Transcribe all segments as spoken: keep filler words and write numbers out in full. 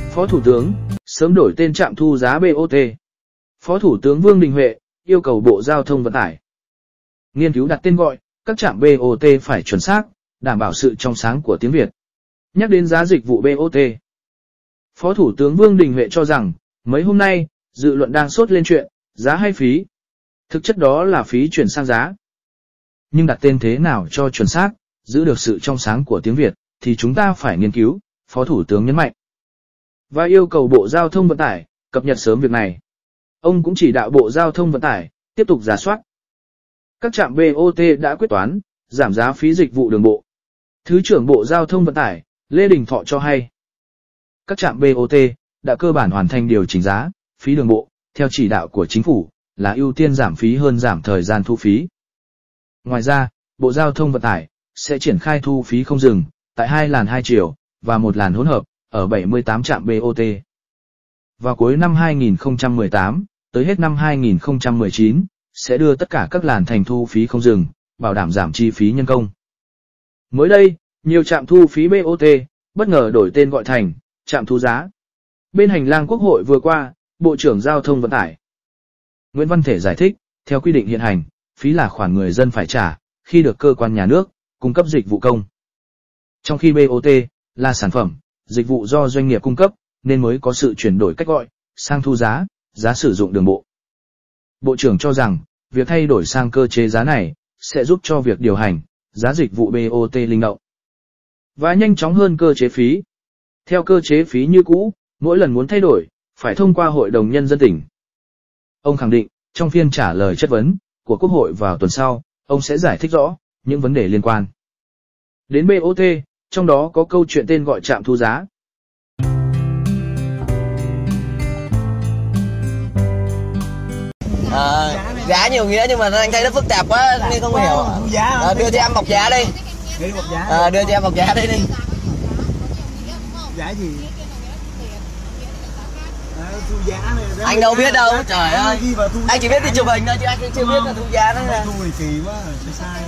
Phó Thủ tướng, sớm đổi tên trạm thu giá bê o tê. Phó Thủ tướng Vương Đình Huệ yêu cầu Bộ Giao thông Vận tải nghiên cứu đặt tên gọi các trạm bê o tê phải chuẩn xác, đảm bảo sự trong sáng của tiếng Việt. Nhắc đến giá dịch vụ bê o tê, Phó Thủ tướng Vương Đình Huệ cho rằng, mấy hôm nay, dự luận đang sốt lên chuyện giá hay phí. Thực chất đó là phí chuyển sang giá. Nhưng đặt tên thế nào cho chuẩn xác, giữ được sự trong sáng của tiếng Việt, thì chúng ta phải nghiên cứu, Phó Thủ tướng nhấn mạnh. Và yêu cầu Bộ Giao thông Vận tải cập nhật sớm việc này. Ông cũng chỉ đạo Bộ Giao thông Vận tải tiếp tục rà soát. Các trạm bê o tê đã quyết toán, giảm giá phí dịch vụ đường bộ. Thứ trưởng Bộ Giao thông Vận tải, Lê Đình Thọ cho hay. Các trạm bê o tê đã cơ bản hoàn thành điều chỉnh giá, phí đường bộ, theo chỉ đạo của chính phủ, là ưu tiên giảm phí hơn giảm thời gian thu phí. Ngoài ra, Bộ Giao thông Vận tải sẽ triển khai thu phí không dừng, tại hai làn hai chiều, và một làn hỗn hợp, ở bảy mươi tám trạm bê o tê. Vào cuối năm hai nghìn không trăm mười tám, tới hết năm hai nghìn không trăm mười chín, sẽ đưa tất cả các làn thành thu phí không dừng, bảo đảm giảm chi phí nhân công. Mới đây, nhiều trạm thu phí bê o tê bất ngờ đổi tên gọi thành trạm thu giá. Bên hành lang Quốc hội vừa qua, Bộ trưởng Giao thông Vận tải Nguyễn Văn Thể giải thích, theo quy định hiện hành, phí là khoản người dân phải trả khi được cơ quan nhà nước cung cấp dịch vụ công. Trong khi bê o tê là sản phẩm, dịch vụ do doanh nghiệp cung cấp, nên mới có sự chuyển đổi cách gọi sang thu giá, giá sử dụng đường bộ. Bộ trưởng cho rằng, việc thay đổi sang cơ chế giá này sẽ giúp cho việc điều hành giá dịch vụ bê o tê linh động và nhanh chóng hơn cơ chế phí. Theo cơ chế phí như cũ, mỗi lần muốn thay đổi, phải thông qua Hội đồng Nhân dân tỉnh. Ông khẳng định, trong phiên trả lời chất vấn của Quốc hội vào tuần sau, ông sẽ giải thích rõ những vấn đề liên quan đến bê o tê, trong đó có câu chuyện tên gọi trạm thu giá. À, giá nhiều nghĩa nhưng mà anh thấy nó phức tạp quá nên không hiểu. À, đưa cho em bọc giá đi. À, đưa cho em bọc giá đây đi. Giá gì? Thu giá này, anh đâu biết đâu, trời ơi. Anh chỉ biết đi chụp hình thôi chứ anh chưa biết là thu giá đó nè. Thu thì kỳ quá, sai sai.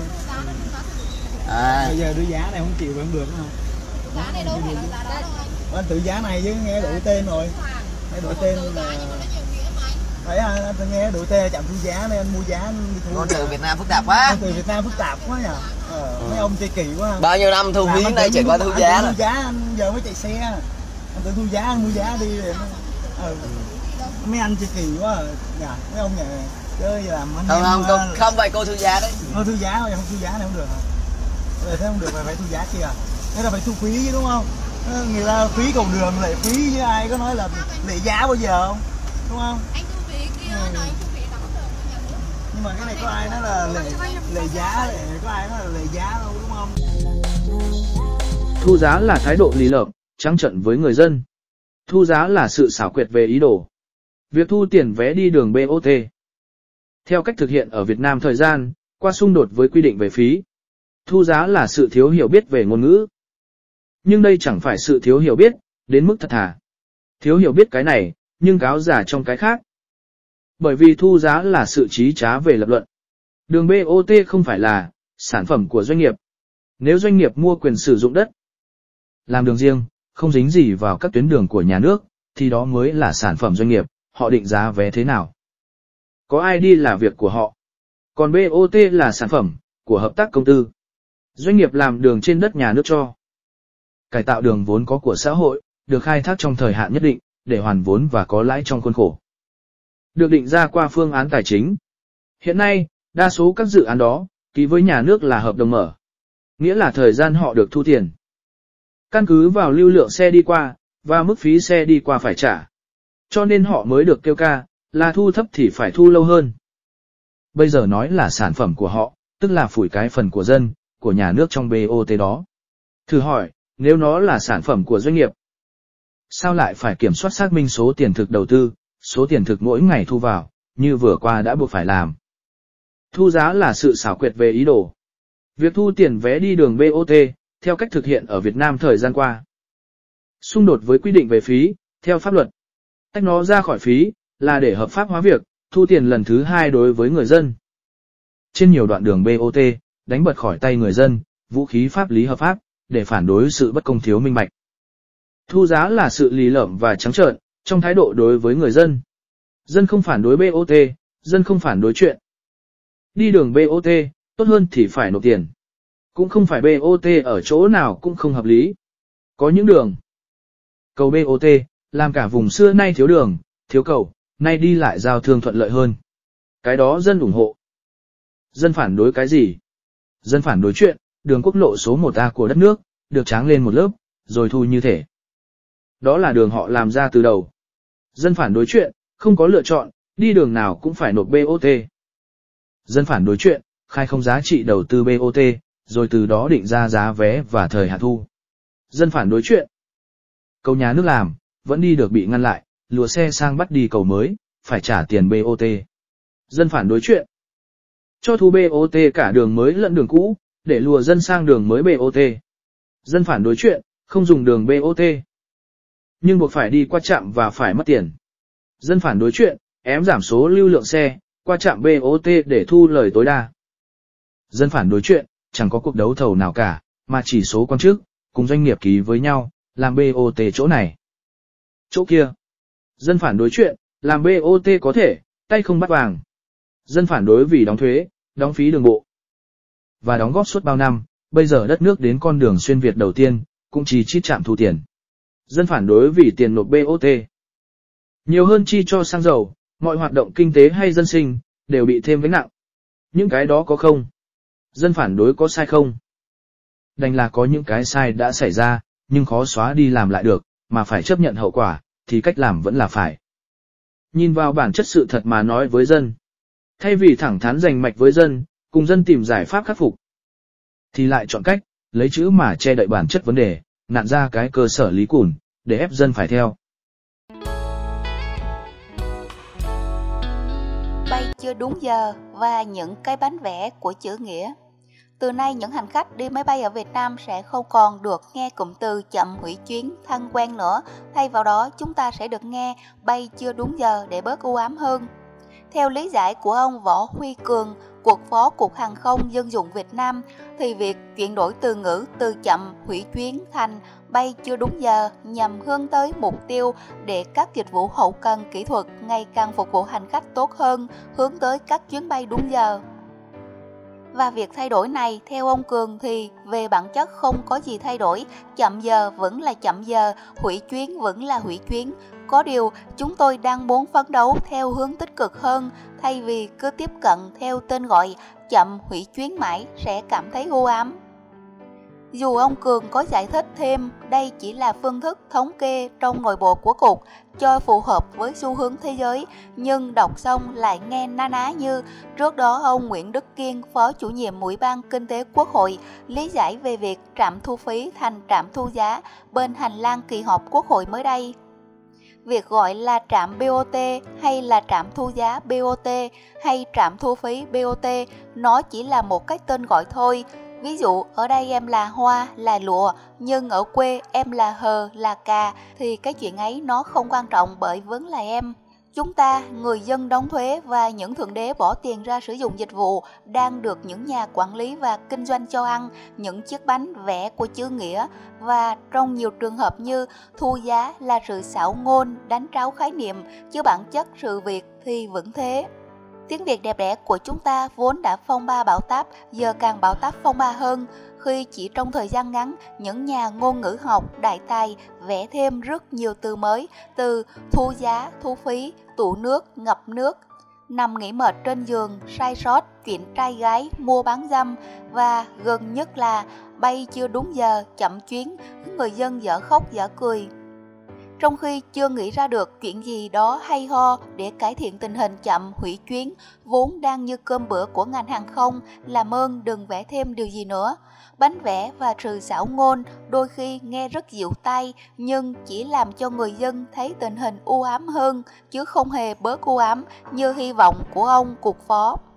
À. Bây giờ đưa giá này không chịu không được không? Giá này đâu phải là giá đó đâu. Anh tự giá này chứ nghe đổi tên rồi. Nghe đổi tên là phải anh nghe đổi tên chạm thu giá này, anh mua giá anh đi thu. Ngôn từ Việt Nam phức tạp quá. Ngôn từ Việt Nam phức tạp quá nhỉ. Ờ, ừ. Mấy ông chơi kỳ quá. Bao nhiêu năm thu phí đây chỉ có thu giá rồi. Thu giá anh giờ mới chạy xe. Anh tự thu giá anh mua giá đi rồi. Ừ. Mấy anh chơi kỳ quá à. Dạ, mấy ông nhà chơi làm anh không không không, không vậy cô thu giá đấy. Thôi thu giá thôi, không thu giá này không được hả? Vậy thế không được phải phải thu giá kia. Thế là phải thu phí chứ đúng không? Người ta phí cầu đường lệ phí chứ ai có nói là lệ giá bao giờ không? Đúng không? Anh thu phí kia, ừ. Nói thu phí đóng được. Nhưng mà cái này có ai nói là lệ lệ giá, lệ có ai nói là lệ giá đâu đúng không? Thu giá là thái độ lì lợm, trắng trợn với người dân. Thu giá là sự xảo quyệt về ý đồ. Việc thu tiền vé đi đường bê o tê theo cách thực hiện ở Việt Nam thời gian qua xung đột với quy định về phí. Thu giá là sự thiếu hiểu biết về ngôn ngữ. Nhưng đây chẳng phải sự thiếu hiểu biết đến mức thật thà. Thiếu hiểu biết cái này, nhưng cáo giả trong cái khác. Bởi vì thu giá là sự trí trá về lập luận. Đường bê o tê không phải là sản phẩm của doanh nghiệp. Nếu doanh nghiệp mua quyền sử dụng đất, làm đường riêng, không dính gì vào các tuyến đường của nhà nước, thì đó mới là sản phẩm doanh nghiệp, họ định giá vé thế nào. Có ai đi là việc của họ. Còn bê o tê là sản phẩm của hợp tác công tư. Doanh nghiệp làm đường trên đất nhà nước cho. Cải tạo đường vốn có của xã hội, được khai thác trong thời hạn nhất định, để hoàn vốn và có lãi trong khuôn khổ. Được định ra qua phương án tài chính. Hiện nay, đa số các dự án đó, ký với nhà nước là hợp đồng mở. Nghĩa là thời gian họ được thu tiền. Căn cứ vào lưu lượng xe đi qua, và mức phí xe đi qua phải trả. Cho nên họ mới được kêu ca, là thu thấp thì phải thu lâu hơn. Bây giờ nói là sản phẩm của họ, tức là phủi cái phần của dân, của nhà nước trong bê o tê đó. Thử hỏi, nếu nó là sản phẩm của doanh nghiệp, sao lại phải kiểm soát xác minh số tiền thực đầu tư, số tiền thực mỗi ngày thu vào, như vừa qua đã buộc phải làm. Thu giá là sự xảo quyệt về ý đồ. Việc thu tiền vé đi đường bê o tê, theo cách thực hiện ở Việt Nam thời gian qua, xung đột với quy định về phí, theo pháp luật. Tách nó ra khỏi phí, là để hợp pháp hóa việc, thu tiền lần thứ hai đối với người dân. Trên nhiều đoạn đường bê o tê, đánh bật khỏi tay người dân, vũ khí pháp lý hợp pháp, để phản đối sự bất công thiếu minh bạch. Thu giá là sự lì lợm và trắng trợn trong thái độ đối với người dân. Dân không phản đối bê o tê, dân không phản đối chuyện đi đường bê o tê, tốt hơn thì phải nộp tiền. Cũng không phải bê o tê ở chỗ nào cũng không hợp lý. Có những đường cầu bê o tê, làm cả vùng xưa nay thiếu đường, thiếu cầu, nay đi lại giao thương thuận lợi hơn. Cái đó dân ủng hộ. Dân phản đối cái gì? Dân phản đối chuyện, đường quốc lộ số một A của đất nước, được tráng lên một lớp, rồi thu như thể. Đó là đường họ làm ra từ đầu. Dân phản đối chuyện, không có lựa chọn, đi đường nào cũng phải nộp bê o tê. Dân phản đối chuyện, khai không giá trị đầu tư bê o tê, rồi từ đó định ra giá vé và thời hạn thu. Dân phản đối chuyện, cầu nhà nước làm, vẫn đi được bị ngăn lại, lùa xe sang bắt đi cầu mới, phải trả tiền bê o tê. Dân phản đối chuyện, cho thu bê o tê cả đường mới lẫn đường cũ, để lùa dân sang đường mới bê o tê. Dân phản đối chuyện, không dùng đường bê o tê, nhưng buộc phải đi qua trạm và phải mất tiền. Dân phản đối chuyện, ém giảm số lưu lượng xe, qua trạm bê o tê để thu lời tối đa. Dân phản đối chuyện, chẳng có cuộc đấu thầu nào cả, mà chỉ số quan chức, cùng doanh nghiệp ký với nhau, làm bê o tê chỗ này, chỗ kia. Dân phản đối chuyện, làm bê o tê có thể, tay không bắt vàng. Dân phản đối vì đóng thuế, đóng phí đường bộ, và đóng góp suốt bao năm, bây giờ đất nước đến con đường xuyên Việt đầu tiên, cũng chỉ chít trạm thu tiền. Dân phản đối vì tiền nộp bê o tê nhiều hơn chi cho xăng dầu, mọi hoạt động kinh tế hay dân sinh, đều bị thêm gánh nặng. Những cái đó có không? Dân phản đối có sai không? Đành là có những cái sai đã xảy ra, nhưng khó xóa đi làm lại được, mà phải chấp nhận hậu quả, thì cách làm vẫn là phải nhìn vào bản chất sự thật mà nói với dân. Thay vì thẳng thắn rành mạch với dân, cùng dân tìm giải pháp khắc phục, thì lại chọn cách, lấy chữ mà che đậy bản chất vấn đề, nặn ra cái cơ sở lý cùn, để ép dân phải theo. Bay chưa đúng giờ và những cái bánh vẽ của chữ nghĩa. Từ nay những hành khách đi máy bay ở Việt Nam sẽ không còn được nghe cụm từ chậm hủy chuyến thân quen nữa, thay vào đó chúng ta sẽ được nghe bay chưa đúng giờ để bớt u ám hơn. Theo lý giải của ông Võ Huy Cường, Cục Phó Cục Hàng không Dân dụng Việt Nam, thì việc chuyển đổi từ ngữ từ chậm hủy chuyến thành bay chưa đúng giờ nhằm hướng tới mục tiêu để các dịch vụ hậu cần kỹ thuật ngày càng phục vụ hành khách tốt hơn, hướng tới các chuyến bay đúng giờ. Và việc thay đổi này, theo ông Cường thì về bản chất không có gì thay đổi, chậm giờ vẫn là chậm giờ, hủy chuyến vẫn là hủy chuyến. Có điều, chúng tôi đang muốn phấn đấu theo hướng tích cực hơn, thay vì cứ tiếp cận theo tên gọi chậm hủy chuyến mãi sẽ cảm thấy u ám. Dù ông Cường có giải thích thêm đây chỉ là phương thức thống kê trong nội bộ của Cục cho phù hợp với xu hướng thế giới, nhưng đọc xong lại nghe na ná như trước đó ông Nguyễn Đức Kiên, Phó Chủ nhiệm Ủy ban Kinh tế Quốc hội, lý giải về việc trạm thu phí thành trạm thu giá bên hành lang kỳ họp Quốc hội mới đây. Việc gọi là trạm bê o tê hay là trạm thu giá bê o tê hay trạm thu phí bê o tê, nó chỉ là một cái tên gọi thôi. Ví dụ, ở đây em là hoa, là lụa, nhưng ở quê em là hờ, là cà, thì cái chuyện ấy nó không quan trọng bởi vẫn là em. Chúng ta, người dân đóng thuế và những thượng đế bỏ tiền ra sử dụng dịch vụ, đang được những nhà quản lý và kinh doanh cho ăn những chiếc bánh vẽ của chữ nghĩa, và trong nhiều trường hợp như thu giá là sự xảo ngôn, đánh tráo khái niệm, chứ bản chất sự việc thì vẫn thế. Tiếng Việt đẹp đẽ của chúng ta vốn đã phong ba bão táp, giờ càng bão táp phong ba hơn, khi chỉ trong thời gian ngắn, những nhà ngôn ngữ học đại tài vẽ thêm rất nhiều từ mới, từ thu giá, thu phí, tụ nước, ngập nước, nằm nghỉ mệt trên giường, sai sót, chuyện trai gái, mua bán dâm, và gần nhất là bay chưa đúng giờ, chậm chuyến, người dân dở khóc dở cười. Trong khi chưa nghĩ ra được chuyện gì đó hay ho để cải thiện tình hình chậm hủy chuyến vốn đang như cơm bữa của ngành hàng không, làm ơn đừng vẽ thêm điều gì nữa. Bánh vẽ và sự xảo ngôn đôi khi nghe rất dịu tai, nhưng chỉ làm cho người dân thấy tình hình u ám hơn, chứ không hề bớt u ám như hy vọng của ông Cục Phó.